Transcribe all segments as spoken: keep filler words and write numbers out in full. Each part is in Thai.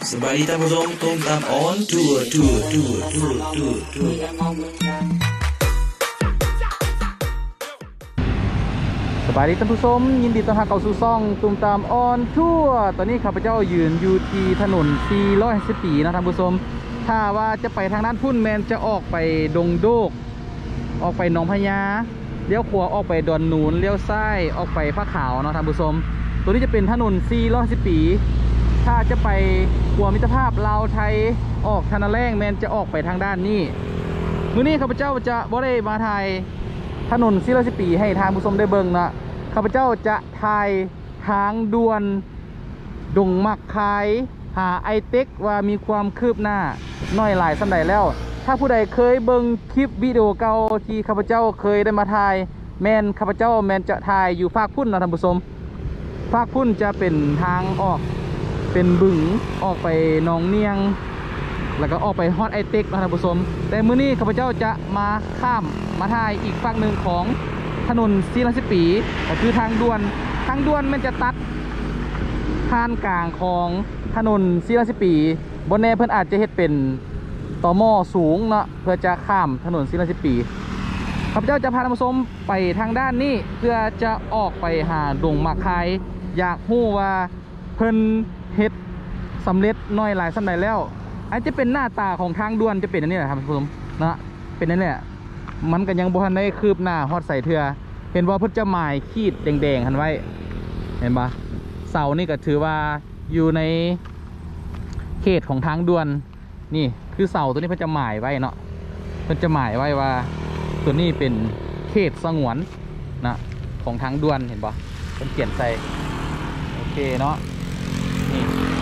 สบายดีท่านผู้ชมตุ้มตามออนทัวร์ทัวร์ทัวร์ทัวร์ทัวร์ทัวร์สบายดีท่านผู้ชมยินดีต้อนรับเข้าสู่ช่องตุ้มตามออนทัวร์ตอนนี้ข้าพเจ้ายืนอยู่ที่ถนนสี่ร้อยสิบปีนะท่านผู้ชมถ้าว่าจะไปทางด้านพุ่นแมนจะออกไปดงโดกออกไปหนองพญาเลี้ยวขวาออกไปดอนหนูนเลี้ยวซ้ายออกไปพระขาวเนาะท่านผู้ชมตัวนี้จะเป็นถนนสี่ร้อยสิบปีถ้าจะไปขัวมิตรภาพลาวไทยออกทางแรงแมนจะออกไปทางด้านนี้มื้อนี้ข้าพเจ้าจะบ่ได้มาถ่ายถนนสี่ร้อยสิบปีให้ทางผู้ชมได้เบิ่งนะข้าพเจ้าจะถ่ายทางด่วนดงมักคายหาไอเต็กว่ามีความคืบหน้าน้อยหลายสันใดแล้วถ้าผู้ใดเคยเบิ่งคลิปวิดีโอเก่าที่ข้าพเจ้าเคยได้มาถ่ายแมนข้าพเจ้าแมนจะถ่ายอยู่ภาคพุ่นนะท่านผู้ชมภาคพุ่นจะเป็นทางออกเป็นบึงออกไปหนองเนียงแล้วก็ออกไปฮอดไอเต็กนะท่านผู้ชมแต่มื้อนี้ข้าพเจ้าจะมาข้ามมาถ่ายอีกฝั่งหนึ่งของถนนสี่ร้อยสิบปีก็คือทางด่วนทางด่วนมันจะตัดผ่านกลางของถนนสี่ร้อยสิบปีบนแน่เพิ่นอาจจะเฮ็ดเป็นต่อหม้อสูงเนาะเพื่อจะข้ามถนนสี่ร้อยสิบปีข้าพเจ้าจะพาท่านผู้ชมไปทางด้านนี้เพื่อจะออกไปหาดงมักคายอยากรู้ว่าเพิ่นเฮ็ดสำเร็จน้อยหลายสันใดแล้วอันจะเป็นหน้าตาของทางด่วนจะเป็นอันนี้แหละครับท่านผู้ชมนะเป็นนั่นแหละมันก็ยังบ่ทันได้คืบหน้าฮอดใส่เทือเห็นว่าเพิ่นจะหมายขีดแดงๆหันไว้เห็นปะเสานี่ก็ถือว่าอยู่ในเขตของทางด่วนนี่คือเสาตัวนี้เพิ่นจะหมายไว้เนาะเพิ่นจะหมายไว้ว่าตัวนี้เป็นเขตสงวนนะของทางด่วนเห็นปะเพิ่นเขียนใส่โอเคเนาะนี่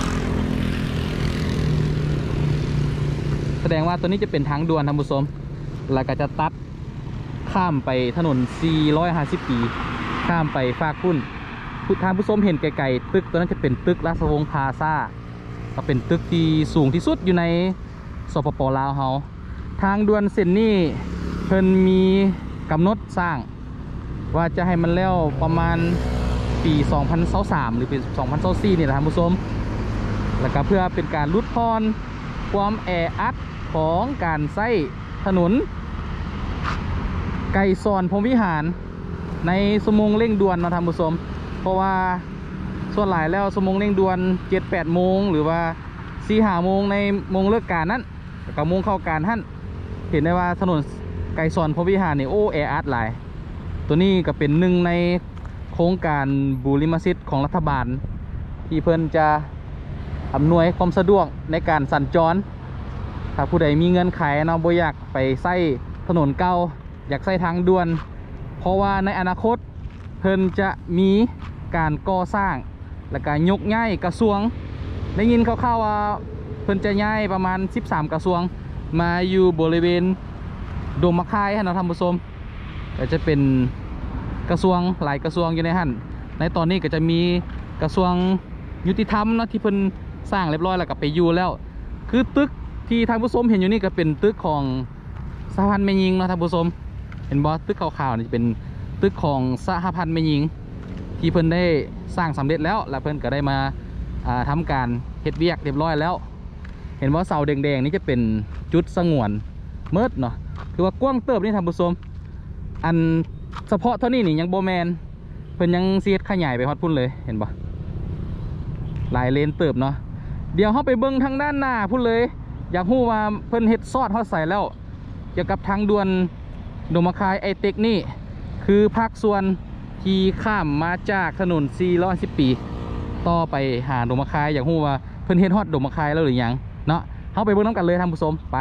แสดงว่าตัวนี้จะเป็นทางด่วนท่านผู้ชมแล้วก็จะตัดข้ามไปถนนสี่ร้อยห้าสิบปีข้ามไปฝากพุ่นทางผู้ชมเห็นไกลๆตึกตัวนั้นจะเป็นตึกราชวงศ์พลาซ่าก็เป็นตึกที่สูงที่สุดอยู่ในสปป.ลาวเฮาทางด่วนเส้นนี้เพิ่นมีกำหนดสร้างว่าจะให้มันแล้วประมาณปีสองพันยี่สิบสามหรือปีสองพันยี่สิบสี่นี่แหละท่านผู้ชมแล้วก็เพื่อเป็นการลดพรความแออัดของการใช้ถนนไก่ซอนพรหมวิหารในชั่วโมงเร่งด่วนนะท่านผู้ชมเพราะว่าส่วนหลายแล้วชั่วโมงเร่งด่วน เจ็ดแปด โมงหรือว่า สี่ ห้า โมงในโมงเลิกการนั้นกับโมงเข้าการท่านเห็นได้ว่าถนนไก่ซอนพรหมวิหารนี่โอ้แออัดหลายตัวนี้ก็เป็นหนึ่งในโครงการบูริมสิทธิ์ของรัฐบาลที่เพิ่นจะอำนวยความสะดวกในการสัญจรถ้าผู้ใดมีเงินไขเนาะบ่อยากไปใช้ถนนเก่าอยากใช้ทางด่วนเพราะว่าในอนาคตเพิ่นจะมีการก่อสร้างและการยกย้ายกระทรวงได้ยินคร่าวๆว่าเพิ่นจะย้ายประมาณสิบสามกระทรวงมาอยู่บริเวณดงมะคายให้เราทำผู้ชมก็จะเป็นกระทรวงหลายกระทรวงอยู่ในหันในตอนนี้ก็จะมีกระทรวงยุติธรรมนะที่เพิ่นสร้างเรียบร้อยแล้วก็ไปอยู่แล้วคือตึกที่ท่านผู้ชมเห็นอยู่นี่ก็เป็นตึกของสหพันธ์แม่หญิงนะท่านผู้ชมเห็นบอสตึกขาวๆนี่เป็นตึกของสหพันธ์แม่หญิงที่เพิ่นได้สร้างสำเร็จแล้วและเพิ่นก็ได้มาทำการเฮ็ดเวียกเรียบร้อยแล้วเห็นว่าเสาแดงๆนี่จะเป็นจุดสงวนเมิดเนาะคือว่ากว้างเติบนี่ท่านผู้ชมอันเฉพาะเท่านี้นี่ยังโบแมนเพิ่นยังเสียดขยายไปฮอดพุ่นเลยเห็นปะหลายเลนเติบเนาะเดี๋ยวเข้าไปเบิ้งทางด้านหน้าพุ่นเลยอยากรู้ว่าเพิ่นเฮ็ดซอดฮอดใส่แล้วเกี่ยวกับทางด่วนดงมะคายไอเต็กนี่คือภาคส่วนที่ข้ามมาจากถนนสี่ร้อยสิบปีต่อไปหาดงมะคายอยากรู้ว่าเพิ่นเฮ็ดฮอดดงมะคายแล้วหรือยังเนาะเข้าไปเบิ้งน้ำกันเลยท่านผู้ชมไป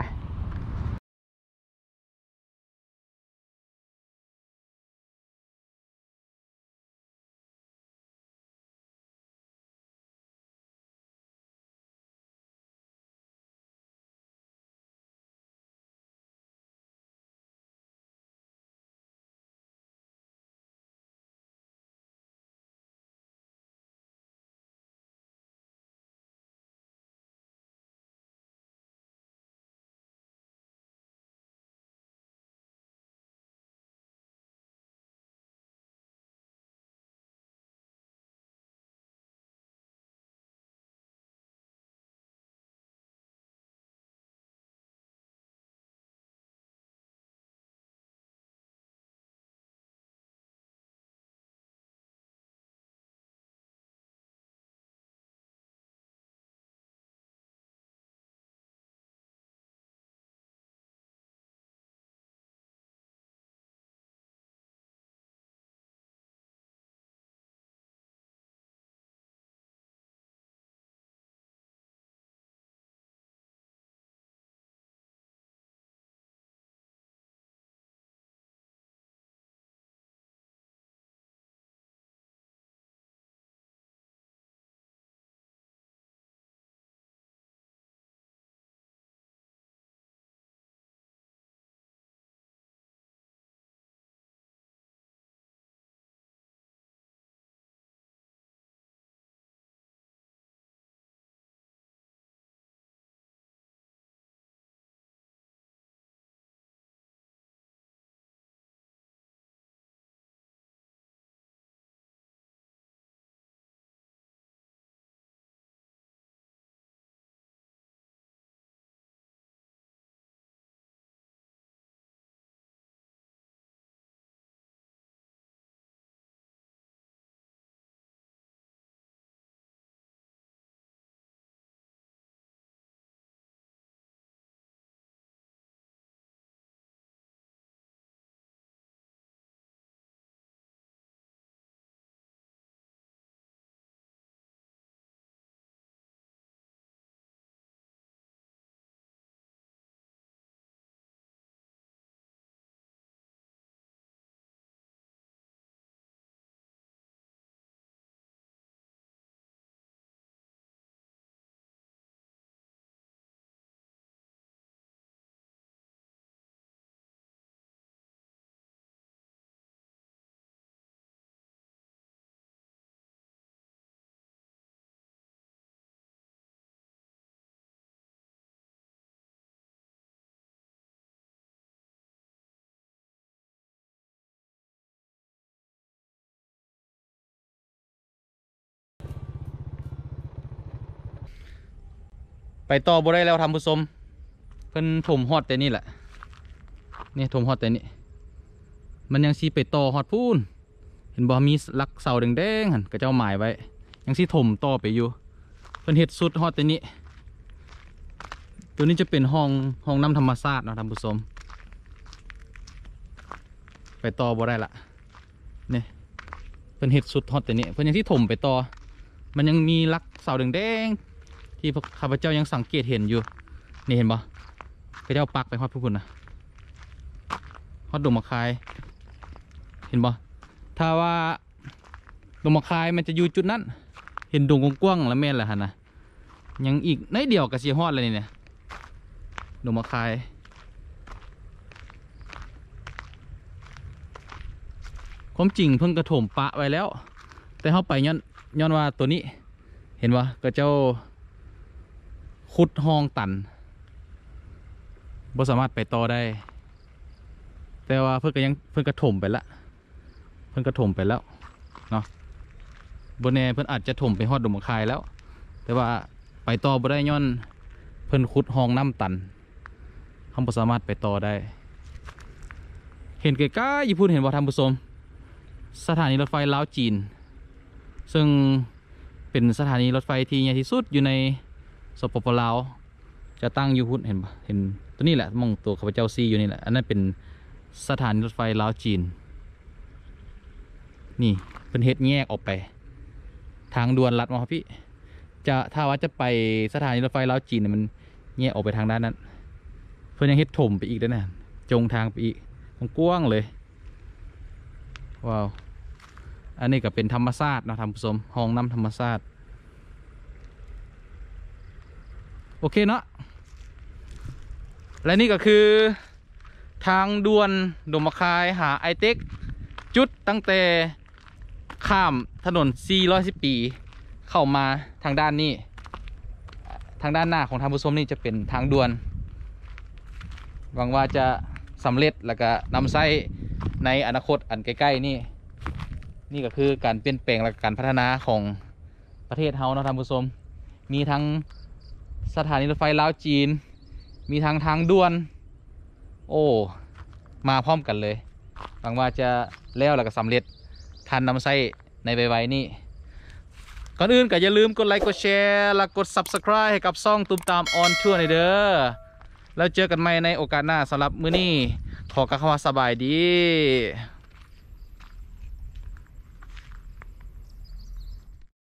ไปต่อบ่ได้แล้วท่านผู้ชมเพิ่นถมฮอดแต่นี่แหละนี่ถมฮอดแต่นี่มันยังสิไปต่อฮอดพูนเห็นบ่มีลักเสาแดงๆหั่นก็เจ้าหมายไว้ยังสิถมต่อไปอยู่เพิ่นเฮ็ดสุดฮอดแต่นี่ตัวนี้จะเป็นห้องห้องน้ำธรรมชาติเนาะท่านผู้ชมไปต่อบ่ได้ละนี่เพิ่นเฮ็ดสุดฮอดแต่นี่เพิ่นยังที่ถมไปต่อมันยังมีลักเสาแดงๆที่ข้าพเจ้ายังสังเกตเห็นอยู่นี่เห็นบ่ข้าเจ้าปักไปฮอดพวกคุณนะฮอดดงมะคายเห็นบ่ถ้าว่าดงมะคายมันจะอยู่จุดนั้นเห็นดงกว้างๆแล้วแม่นแหละฮะนะยังอีกนิดเดียวก็สิฮอดเลยเนี่ยดงมะคายความจริงเพิ่งกระถมปะไว้แล้วแต่เข้าไปย้อนย้อนว่าตัวนี้เห็นว่าก็เจ้าขุดห้องตันบ่สามารถไปต่อได้แต่ว่าเพิ่งก็ยังเพิ่งกระถมไปละเพิ่งกระถมไปแล้วเนาะบนแน่เพิ่นอาจจะถมไปฮอดดงมะคายแล้วแต่ว่าไปต่อบ่ได้ย้อนเพิ่นขุดห้องน้ำตันเขาบ่สามารถไปต่อได้เห็นใกล้ๆญี่ปุ่นเห็นว่าท่านผู้ชมสถานีรถไฟลาวจีนซึ่งเป็นสถานีรถไฟที่ใหญ่ที่สุดอยู่ในสปปลาวจะตั้งอยู่พุ่นเห็นปะเห็นตัวนี้แหละมองตัวข้าพเจ้าซีอยู่นี่แหละอันนั้นเป็นสถานีรถไฟลาวจีนนี่เป็นเฮ็ดแยกออกไปทางด่วนลัดมาครับพี่จะถ้าว่าจะไปสถานีรถไฟลาวจีนมันแยกออกไปทางด้านนั้นเพื่อนยังเฮ็ดถมไปอีกด้วยนะจงทางไปอีกกว้างเลยว้าวอันนี้ก็เป็นธรรมชาตินะท่านผู้ชมห้องน้ำธรรมชาติโอเคเนาะและนี่ก็คือทางด่วนดงมะคายหาไอเต็กจุดตั้งแต่ข้ามถนนสี่ร้อยสิบปีเข้ามาทางด้านนี้ทางด้านหน้าของท่านผู้ชมนี่จะเป็นทางด่วนหวังว่าจะสำเร็จแล้วก็นำไส้ในอนาคตอันใกล้ๆนี่นี่ก็คือการเปลี่ยนแปลงและการพัฒนาของประเทศเฮาเนาะท่านผู้ชมมีทั้งสถานีรถไฟลาวจีนมีทั้งทางด่วนโอ้มาพร้อมกันเลยหวังว่าจะแล้วแล้วก็สำเร็จทันนำไส้ในไวๆนี่ก่อนอื่นก็อย่าลืมกดไลค์กดแชร์และกด ซับสไครบ์ ให้กับช่องตุ้มตามออนทัวร์ในเด้อแล้วเจอกันใหม่ในโอกาสหน้าสำหรับมื้อนี้ขอกล่าวคำว่าสบายดี